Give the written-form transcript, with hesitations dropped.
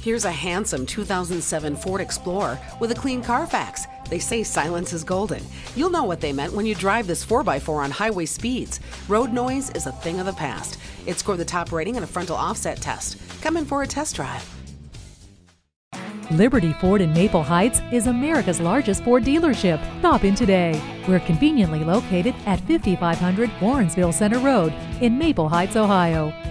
Here's a handsome 2007 Ford Explorer with a clean Carfax. They say silence is golden. You'll know what they meant when you drive this 4x4 on highway speeds. Road noise is a thing of the past. It scored the top rating in a frontal offset test. Come in for a test drive. Liberty Ford in Maple Heights is America's largest Ford dealership. Stop in today. We're conveniently located at 5500 Warrensville Center Road in Maple Heights, Ohio.